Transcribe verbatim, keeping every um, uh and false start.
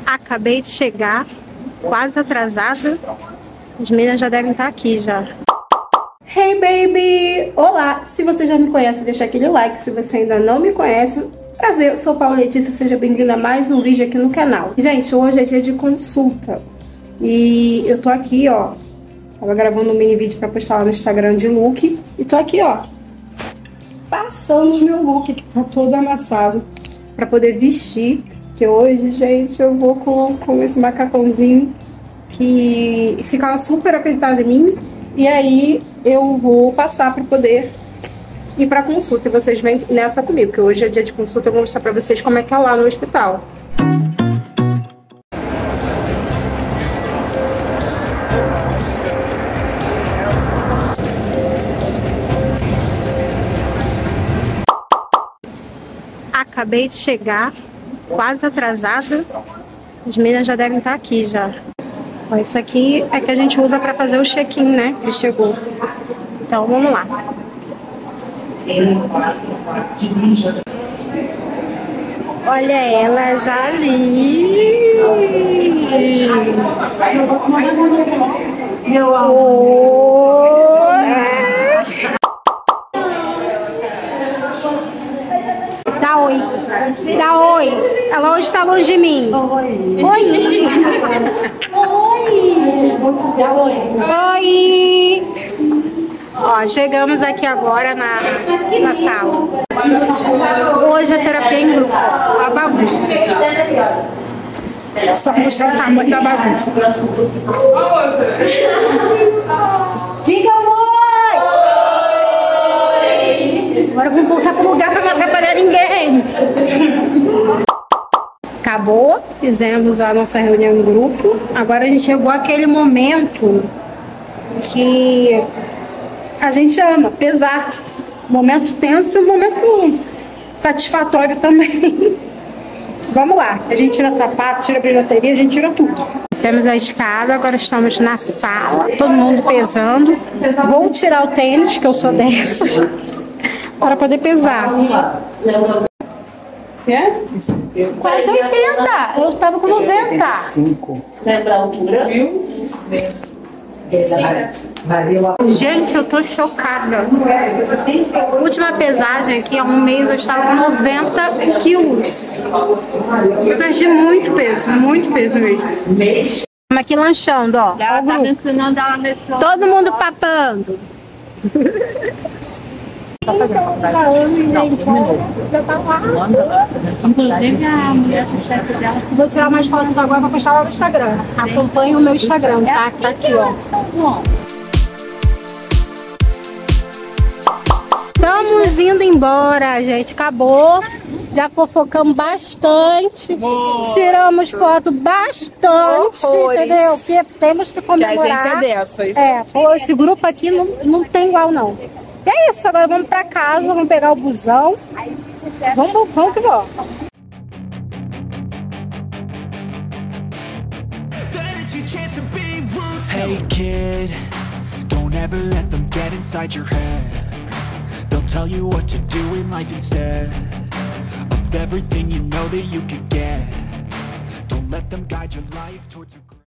Acabei de chegar, quase atrasada. As meninas já devem estar aqui já. Hey baby! Olá! Se você já me conhece, deixa aquele like. Se você ainda não me conhece, prazer, eu sou Paula Letícia, seja bem-vinda a mais um vídeo aqui no canal. Gente, hoje é dia de consulta. E eu tô aqui, ó. Tava gravando um mini vídeo pra postar lá no Instagram de look. E tô aqui, ó. Passando o meu look, que tá todo amassado. Pra poder vestir. Que hoje, gente, eu vou com, com esse macacãozinho que fica super apertado em mim. E aí eu vou passar para poder ir para consulta. E vocês vêm nessa comigo, que hoje é dia de consulta. Eu vou mostrar para vocês como é que é lá no hospital. Acabei de chegar, quase atrasada. As meninas já devem estar aqui já. Ó, isso aqui é que a gente usa para fazer o check-in, né? Que chegou. Então vamos lá. Olha elas ali. Meu amor. Dá oi. Dá oi. Ela hoje tá longe de mim. Oi. Oi. Oi. Oi. Ó, chegamos aqui agora na, na sala. Hoje é terapia em grupo. A bagunça. Só mostrar o tamanho da bagunça. Diga oi! Agora vamos voltar pro lugar para não atrapalhar ninguém. Acabou, fizemos a nossa reunião em grupo. Agora a gente chegou àquele momento que a gente ama, pesar. Momento tenso e um momento satisfatório também. Vamos lá, a gente tira sapato, tira bijuteria, a gente tira tudo. Descemos a escada, agora estamos na sala, todo mundo pesando. Vou tirar o tênis, que eu sou dessas, para poder pesar. É? Quase oitenta. Eu tava com noventa. Lembra a altura? Viu? Gente, eu tô chocada. Última pesagem aqui, há um mês eu estava com noventa quilos. Eu perdi muito peso, muito peso mesmo. Estamos aqui lanchando, ó. Ó o grupo. Todo mundo papando. Já tá lá. Inclusive a mulher do chefe dela. Vou tirar mais fotos agora pra postar lá no Instagram. Acompanhe o meu Instagram, tá? Tá aqui, ó. Estamos indo embora, gente. Acabou. Já fofocamos bastante. Tiramos foto bastante, entendeu? Porque temos que comemorar. Que a gente é dessas. É, pô, esse grupo aqui não, não tem igual, não. E é isso, agora vamos pra casa, vamos pegar o busão. Vamos, vamos que vamos. Hey kid, don't ever let them get inside your head. They'll tell you what to do in life instead of everything you know that you could get. Don't let them guide your life towards your